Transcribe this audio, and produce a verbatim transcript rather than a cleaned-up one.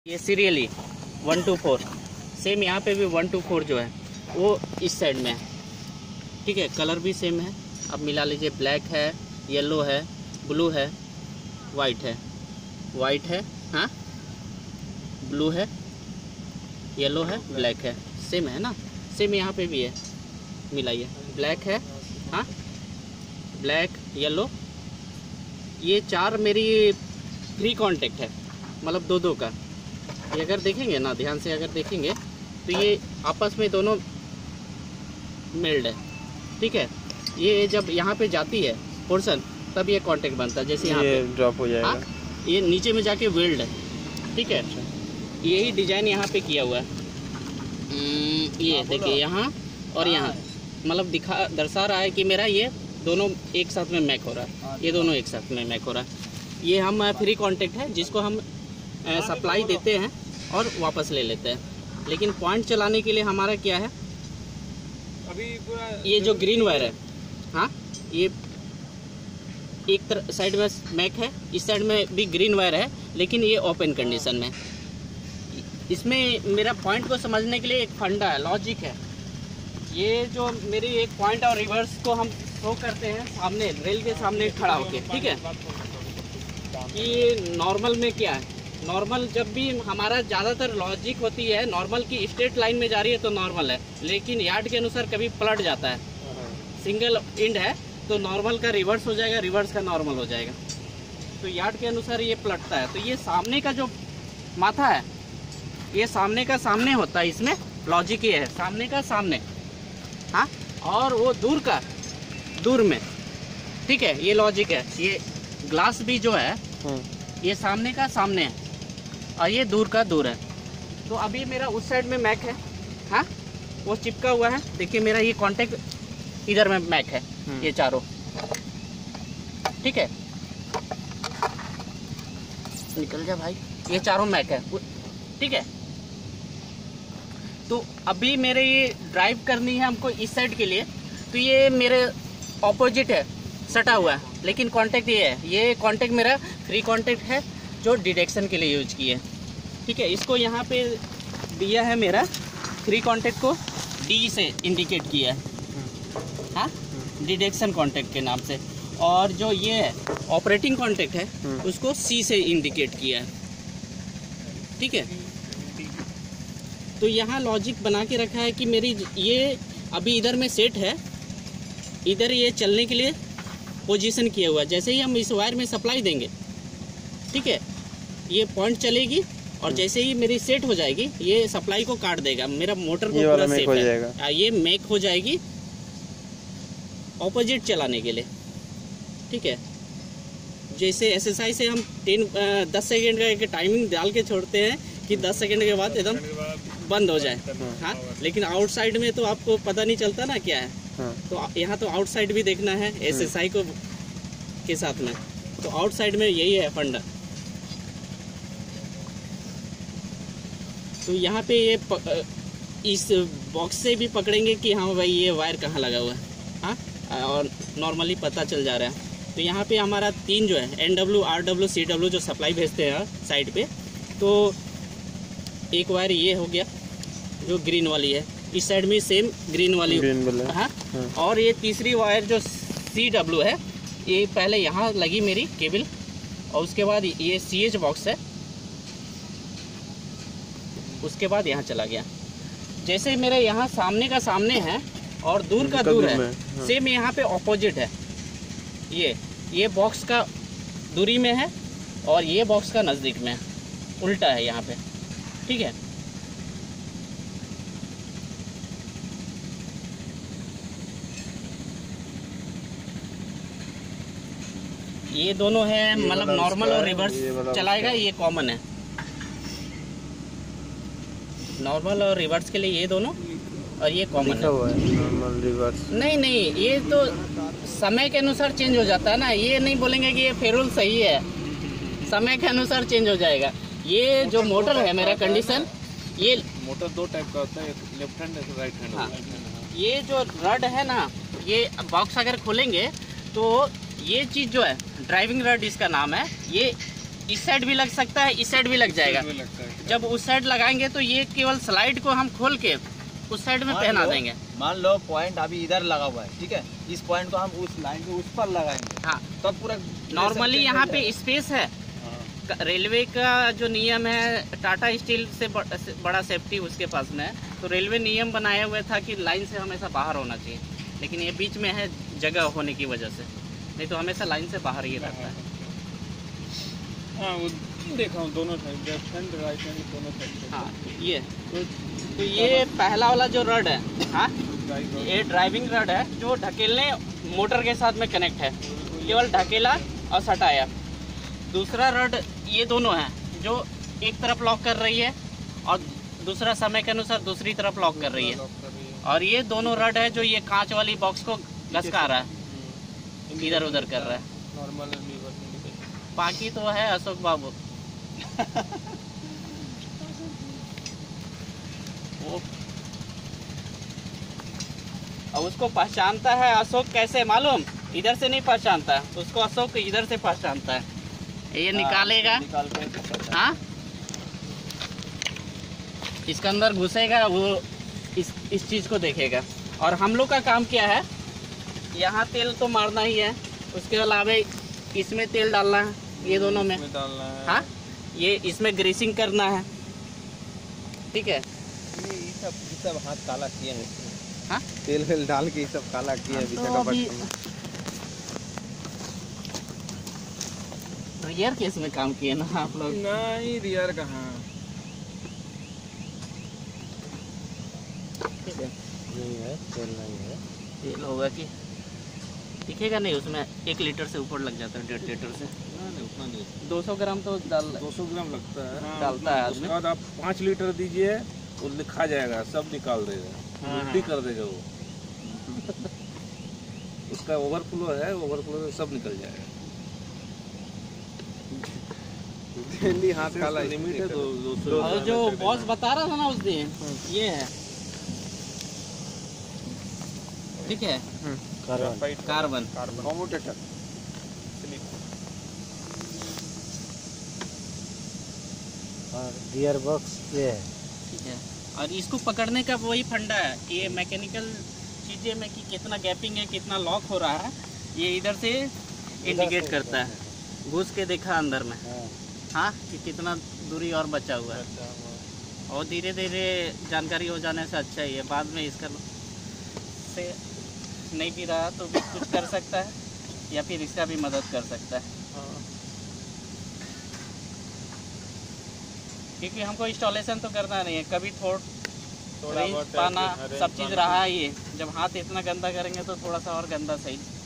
ये serially one two four same यहाँ पे भी वन टू फोर जो है वो इस साइड में है। ठीक है, कलर भी सेम है। अब मिला लीजिए, ब्लैक है, येलो है, ब्लू है, वाइट है, वाइट है, हाँ ब्लू है, येलो है, ब्लैक है, सेम है ना। सेम यहाँ पे भी है, मिलाइए, ब्लैक है, हाँ ब्लैक येलो, ये चार मेरी फ्री कांटेक्ट है, मतलब दो दो का। ये अगर देखेंगे ना ध्यान से, अगर देखेंगे तो ये आपस में दोनों मेल्ड है। ठीक है, ये जब यहाँ पे जाती है पोर्शन तब ये कांटेक्ट बनता है, जैसे यहाँ पे ड्रॉप हो जाएगा। हाँ? ये नीचे में जाके वेल्ड है। ठीक है, यही डिजाइन यहाँ पे किया हुआ है। ये देखिए यहाँ और यहाँ, मतलब दिखा दर्शा रहा है कि मेरा ये दोनों एक साथ में मैक हो रहा है, ये दोनों एक साथ में मैक हो रहा है। ये हम फ्री कांटेक्ट है जिसको हम सप्लाई देते हैं और वापस ले लेते हैं। लेकिन पॉइंट चलाने के लिए हमारा क्या है, अभी पूरा ये जो ग्रीन वायर है, हाँ ये एक तरफ साइड में मैक है, इस साइड में भी ग्रीन वायर है, लेकिन ये ओपन कंडीशन में। इसमें मेरा पॉइंट को समझने के लिए एक फंडा है, लॉजिक है। ये जो मेरी एक पॉइंट और रिवर्स को हम शो करते हैं सामने, रेल के सामने खड़ा होके। ठीक है, कि नॉर्मल में क्या है, नॉर्मल जब भी हमारा ज़्यादातर लॉजिक होती है नॉर्मल की स्ट्रेट लाइन में जा रही है तो नॉर्मल है, लेकिन यार्ड के अनुसार कभी पलट जाता है। सिंगल इंड है तो नॉर्मल का रिवर्स हो जाएगा, रिवर्स का नॉर्मल हो जाएगा, तो यार्ड के अनुसार ये पलटता है। तो ये सामने का जो माथा है ये सामने का सामने होता है, इसमें लॉजिक ये है, सामने का सामने, हाँ, और वो दूर का दूर में। ठीक है, ये लॉजिक है। ये ग्लास भी जो है ये सामने का सामने है और ये दूर का दूर है। तो अभी मेरा उस साइड में मैक है, हाँ वो चिपका हुआ है। देखिए मेरा ये कांटेक्ट इधर में मैक है, ये चारों। ठीक है, निकल जा भाई, ये चारों मैक है। ठीक है, तो अभी मेरे ये ड्राइव करनी है हमको इस साइड के लिए, तो ये मेरे ऑपोजिट है, सटा हुआ है, लेकिन कांटेक्ट ये है, ये कांटेक्ट मेरा फ्री कांटेक्ट है जो डिटेक्शन के लिए यूज किए। ठीक है, इसको यहाँ पे दिया है मेरा फ्री कांटेक्ट को डी से इंडिकेट किया है, हाँ डिटेक्शन कांटेक्ट के नाम से, और जो ये है ऑपरेटिंग कांटेक्ट है उसको सी से इंडिकेट किया है। ठीक है, तो यहाँ लॉजिक बना के रखा है कि मेरी ये अभी इधर में सेट है, इधर ये चलने के लिए पोजीशन किया हुआ है। जैसे ही हम इस वायर में सप्लाई देंगे, ठीक है, ये पॉइंट चलेगी और जैसे ही मेरी सेट हो जाएगी ये सप्लाई को काट देगा, मेरा मोटर को पूरा सेफ हो जाएगा। ये मेक हो जाएगी ऑपोजिट चलाने के लिए। ठीक है, जैसे एसएसआई से हम टेन दस सेकेंड का एक टाइमिंग डाल के छोड़ते हैं कि दस सेकेंड के बाद एकदम बंद हो जाए, हाँ, लेकिन आउटसाइड में तो आपको पता नहीं चलता ना क्या है। हाँ। तो यहाँ तो आउटसाइड भी देखना है एसएसआई को के साथ में, तो आउटसाइड में यही है फंडा। तो यहाँ पे ये प, इस बॉक्स से भी पकड़ेंगे कि हाँ भाई ये वायर कहाँ लगा हुआ है, हाँ, और नॉर्मली पता चल जा रहा है। तो यहाँ पे हमारा तीन जो है N W, R W, C W जो सप्लाई भेजते हैं साइड पे, तो एक वायर ये हो गया जो ग्रीन वाली है, इस साइड में सेम ग्रीन वाली, हाँ, हाँ। और ये तीसरी वायर जो सी डब्ल्यू है ये पहले यहाँ लगी मेरी केबल, और उसके बाद ये सी एच बॉक्स है, उसके बाद यहाँ चला गया। जैसे मेरे यहाँ सामने का सामने है और दूर का दूर है, हाँ। सेम यहाँ पे ऑपोजिट है, ये ये बॉक्स का दूरी में है और ये बॉक्स का नज़दीक में है, उल्टा है यहाँ पे। ठीक है, ये दोनों है, मतलब नॉर्मल और रिवर्स चलाएगा, ये कॉमन है। नॉर्मल और रिवर्स के लिए ये दोनों, और ये कॉमन है। नॉर्मल रिवर्स नहीं नहीं, ये तो समय के अनुसार चेंज हो जाता है ना, ये नहीं बोलेंगे कि ये फेरुल सही है, समय के अनुसार चेंज हो जाएगा। ये जो मोटर है मेरा कंडीशन, ये मोटर दो टाइप का होता है, लेफ्ट हैंड और राइट हैंड। हाँ, ये जो रड है ना, ये बॉक्स अगर खोलेंगे तो ये चीज़ जो है ड्राइविंग रड इसका नाम है, ये इस साइड भी लग सकता है, इस साइड भी लग जाएगा। भी लगता है। जब उस साइड लगाएंगे तो ये केवल स्लाइड को हम खोल के उस साइड में मान पहना लो- देंगे। मान लो पॉइंट अभी इधर लगा हुआ है, ठीक है, इस पॉइंट को हम उस लाइन के उस पर लगाएंगे, हाँ, तब पूरा नॉर्मली यहाँ पे हाँ। स्पेस है। रेलवे का जो नियम है, टाटा स्टील से ब- से बड़ा सेफ्टी उसके पास में है, तो रेलवे नियम बनाया हुआ था कि लाइन से हमेशा बाहर होना चाहिए, लेकिन ये बीच में है जगह होने की वजह से, नहीं तो हमेशा लाइन से बाहर ही रहता है। हाँ वो देखा हूँ दोनों side, left hand right hand दोनों साइड। हाँ, ये तो, तो ये पहला वाला जो रड है, हाँ, ये ड्राइविंग रड है जो ढकेलने मोटर के साथ में कनेक्ट है, केवल ढकेला और सटाया। दूसरा रड ये दोनों हैं जो एक तरफ लॉक कर रही है और दूसरा समय के अनुसार दूसरी तरफ लॉक कर रही है। और ये दोनों रड है जो ये कांच वाली बॉक्स को घसका रहा है, इधर उधर कर रहा है। नॉर्मल बाकी तो है अशोक बाबू। वो और उसको पहचानता है अशोक कैसे मालूम? इधर से नहीं पहचानता है उसको, अशोक इधर से पहचानता है। ये निकालेगा, निकाल के हाँ, इसके अंदर घुसेगा, वो इस इस चीज़ को देखेगा। और हम लोग का काम क्या है, यहाँ तेल तो मारना ही है, उसके अलावा इसमें तेल डालना है, ये दोनों में, डालना है। हाँ, ये इसमें ग्रीसिंग करना है, ठीक है। ये ये सब ये सब हाथ काला किए हैं, हाँ, तेल वेल डाल के ये सब काला किए हैं तो अभी रियर केस में काम किए ना आप लोग। नहीं रियर कहाँ। ठीक है, नहीं है, तेल नहीं है। तेल होगा कि दिखेगा नहीं, उसमें एक लीटर से ऊपर लग जाता है, डेढ़ लीटर से। नहीं उतना नहीं, दो सौ ग्राम तो डाल दो सौ ग्राम लगता है। डालता है आदमी। उसके बाद आप पाँच लीटर दीजिए, वो लिखा जाएगा, सब निकाल देगा, हाँ, उल्टी कर देगा वो। उसका ओवरफ्लो है, ओवरफ्लो से सब निकल जाएगा। डेली हाथ काला लिमिट है दो दो सौ। और जो बॉस बता रहा था ना उस दिन, ये है, ठीक है, कार्बन। कम्यूटेटर और गियर बॉक्स ये है। ठीक है, और इसको पकड़ने का वही फंडा है, ये मैकेनिकल चीज़ें में कि कितना गैपिंग है, कितना लॉक हो रहा है, ये इधर से इंडिकेट करता है। घुस के देखा अंदर में, हाँ, कि कितना दूरी और बचा हुआ है। और धीरे धीरे जानकारी हो जाने से अच्छा ही है, बाद में इसका से नहीं भी रहा तो भी कुछ कर सकता है, या फिर इसका भी मदद कर सकता है। क्योंकि हमको इंस्टॉलेशन तो करना नहीं है, कभी थोड़ा रेंज पाना सब चीज़ रहा ही है। जब हाथ इतना गंदा करेंगे तो थोड़ा सा और गंदा सही